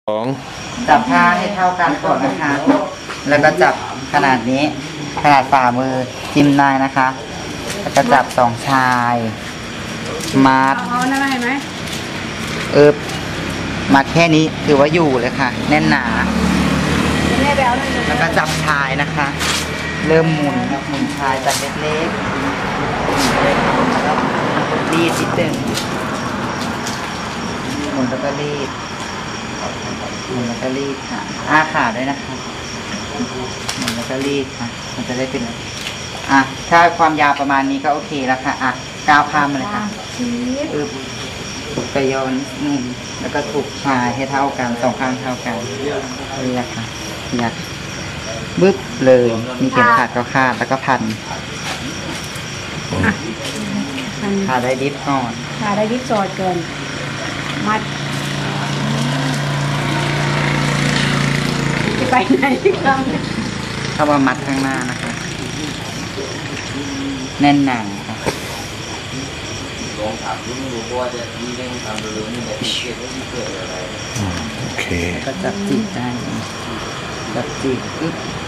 สองจับผ้าให้เท่ากันก่อนนะคะ แล้วก็จับขนาดนี้ ขนาดฝ่ามือจิ้มได้นะคะ แล้วก็จับสองชายมัดเอานั่นมาเห็นไหมมัดแค่นี้ถือว่าอยู่เลยค่ะ แน่นหนาแม่ไปเอานั่นเลยแล้วก็จับชายนะคะ เริ่มหมุนชายจากเล็กๆแล้วก็รีดนิดนึงหมุนแล้วก็รีดหมุนแล้วก็รีดค่ะอ้าขาด้วยนะคะหมุนแล้วก็รีดค่ะ มันจะได้เป็นถ้าความยาวประมาณนี้ก็โอเคแล้วค่ะก้าวข้ามมาเลยค่ะชีสไปโยนนี่แล้วก็ถูกชายให้เท่ากันสองข้างเท่ากันนี่แหละค่ะยัดบึ๊บเลยมีเข็มขัดก็คาดแล้วก็พันขาได้ดิฟก่อนขาได้ยิบซอยเกินมัดจะไปไหนครับเข้ามามัดข้างหน้านะคะ แน่นหนาค่ะลองถามลูกดูเพราะว่าจะมีเรื่องทำเรื่องนี้แต่ที่เกิดไม่เกิดอะไรโอเคก็จับจีบได้จับจีบปึ๊บ